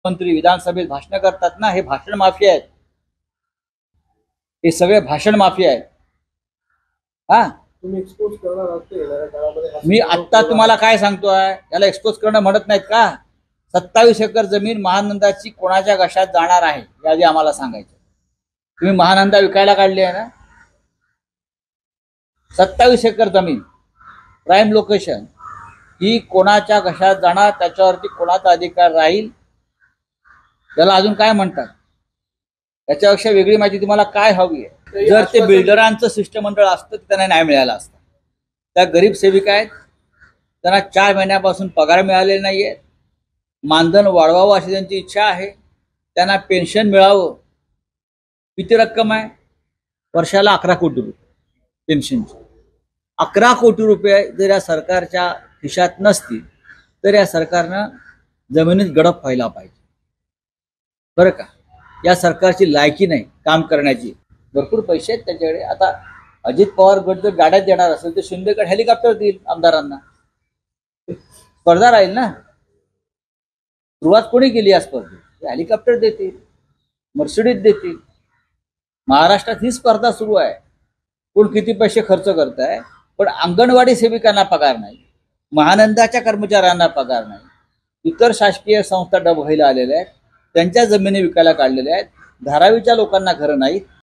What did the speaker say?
मंत्री विधानसभेत भाषण करतात ना, हे भाषण माफिया आहेत, हे सगळे भाषण माफिया आहेत। हा, तुम्ही एक्सपोज करणार आहात ते येणाऱ्या काळामध्ये? मी आत्ता तुम्हाला काय सांगतोय, याला एक्सपोज करणं म्हणत नाहीत का? 27 एकर जमीन महानंदाची कोणाच्या घशात जाणार आहे यादी आम्हाला सांगायचं। तुम्ही महानंदा विकायला काढली आहे ना, 27 एकर जमीन प्राईम लोकेशन ही कोणाच्या घशात जाणार, त्याच्यावरती कोणाचा अधिकार राहील, त्याला अजून काय म्हणतात? याच्यापेक्षा वेगळी माहिती तुम्हाला काय हवी आहे? जर ते बिल्डरांचं शिष्टमंडळ असतं तर त्यांना न्याय मिळाला असता। त्या गरीब सेविका आहेत, त्यांना 4 महिन्यापासून पगार मिळालेला नाहीये, मानधन वाढवावं अशी त्यांची इच्छा आहे, त्यांना पेन्शन मिळावं। किती रक्कम आहे? वर्षाला 11 कोटी रुपये पेन्शनची। 11 कोटी रुपये जर या सरकारच्या खिशात नसतील तर या सरकारनं जमिनीत गडप व्हायला पाहिजे, बरं का? या सरकारची लायकी नाही काम करण्याची। भरपूर पैसे आहेत त्याच्याकडे। आता अजित पवार गट जर गाड्यात देणार असेल तर शिंदे गट हेलिकॉप्टर देईल आमदारांना, स्पर्धा राहील ना। सुरुवात कोणी केली या स्पर्धेत? हेलिकॉप्टर देतील, मर्सिडीज देतील। महाराष्ट्रात ही स्पर्धा सुरू आहे, कोण किती पैसे खर्च करत आहे। पण अंगणवाडी सेविकांना पगार नाही, महानंदाच्या कर्मचाऱ्यांना पगार नाही, इतर शासकीय संस्था डब व्हायला आलेल्या आहेत, त्यांच्या जमिनी विकायला काढलेल्या आहेत, धारावीच्या लोकांना घरं नाहीत।